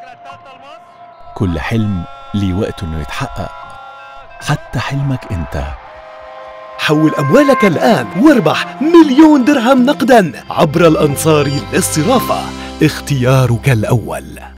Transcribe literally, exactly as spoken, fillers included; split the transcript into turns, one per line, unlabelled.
كل حلم ليه وقت انه يتحقق، حتى حلمك انت.
حول أموالك الآن واربح مليون درهم نقدا عبر الأنصاري للصرافة، اختيارك الأول.